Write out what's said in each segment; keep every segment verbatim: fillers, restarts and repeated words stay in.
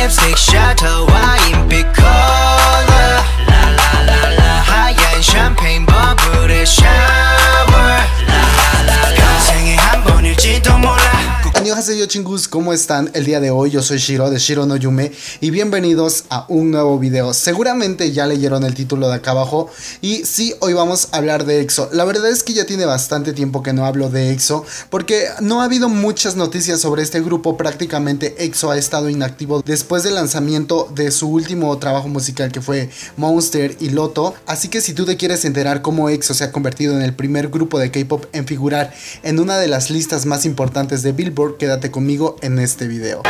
립스틱 셔터 와인빛 컬러 라라라라 하얀 샴페인 버블의 샤워 라라라라 생에 한 번일지도 몰라. Annyeonghaseyo chingus, ¿cómo están? El día de hoy yo soy Shiro de Shiro no Yume y bienvenidos a un nuevo video. Seguramente ya leyeron el título de acá abajo y sí, hoy vamos a hablar de EXO. La verdad es que ya tiene bastante tiempo que no hablo de EXO porque no ha habido muchas noticias sobre este grupo. Prácticamente EXO ha estado inactivo después del lanzamiento de su último trabajo musical, que fue Monster y Loto. Así que si tú te quieres enterar cómo EXO se ha convertido en el primer grupo de K-pop en figurar en una de las listas más importantes de Billboard, quédate conmigo en este video.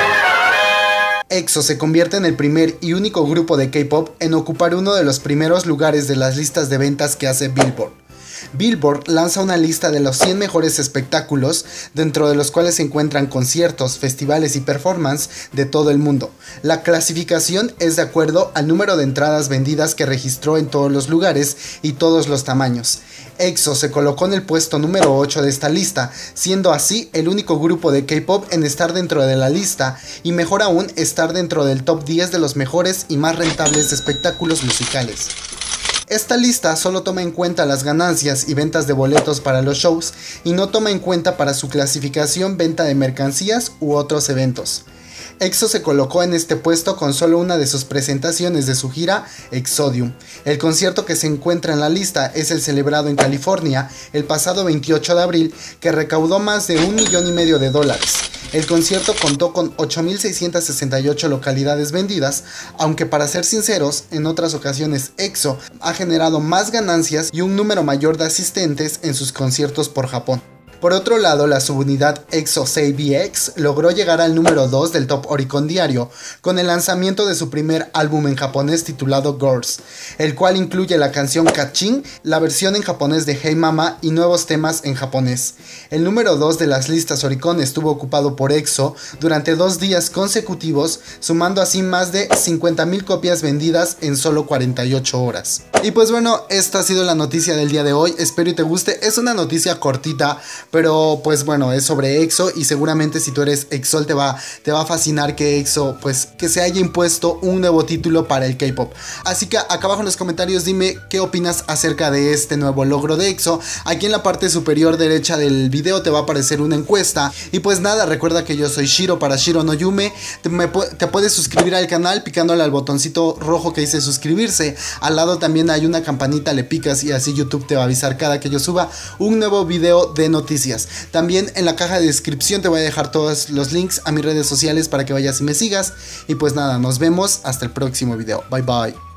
EXO se convierte en el primer y único grupo de K-pop en ocupar uno de los primeros lugares de las listas de ventas que hace Billboard. Billboard lanza una lista de los cien mejores espectáculos, dentro de los cuales se encuentran conciertos, festivales y performance de todo el mundo. La clasificación es de acuerdo al número de entradas vendidas que registró en todos los lugares y todos los tamaños. EXO se colocó en el puesto número ocho de esta lista, siendo así el único grupo de K-pop en estar dentro de la lista y mejor aún estar dentro del top diez de los mejores y más rentables espectáculos musicales. Esta lista solo toma en cuenta las ganancias y ventas de boletos para los shows y no toma en cuenta para su clasificación venta de mercancías u otros eventos. EXO se colocó en este puesto con solo una de sus presentaciones de su gira Exodium. El concierto que se encuentra en la lista es el celebrado en California el pasado veintiocho de abril, que recaudó más de un millón y medio de dólares. El concierto contó con ocho mil seiscientas sesenta y ocho localidades vendidas, aunque para ser sinceros, en otras ocasiones EXO ha generado más ganancias y un número mayor de asistentes en sus conciertos por Japón. Por otro lado, la subunidad EXO Say B X logró llegar al número dos del Top Oricon Diario con el lanzamiento de su primer álbum en japonés titulado Girls, el cual incluye la canción Kachin, la versión en japonés de Hey Mama y nuevos temas en japonés. El número dos de las listas Oricon estuvo ocupado por EXO durante dos días consecutivos, sumando así más de cincuenta mil copias vendidas en solo cuarenta y ocho horas. Y pues bueno, esta ha sido la noticia del día de hoy, espero y te guste. Es una noticia cortita, pero pues bueno, es sobre EXO y seguramente si tú eres EXO te va, te va a fascinar que EXO pues que se haya impuesto un nuevo título para el K-pop. Así que acá abajo en los comentarios dime qué opinas acerca de este nuevo logro de EXO. Aquí en la parte superior derecha del video te va a aparecer una encuesta. Y pues nada, recuerda que yo soy Shiro para Shiro no Yume. Te, me, te puedes suscribir al canal picándole al botoncito rojo que dice suscribirse. Al lado también hay una campanita, le picas y así YouTube te va a avisar cada que yo suba un nuevo video de noticias. También en la caja de descripción te voy a dejar todos los links a mis redes sociales para que vayas y me sigas. Y pues nada, nos vemos hasta el próximo video. Bye bye.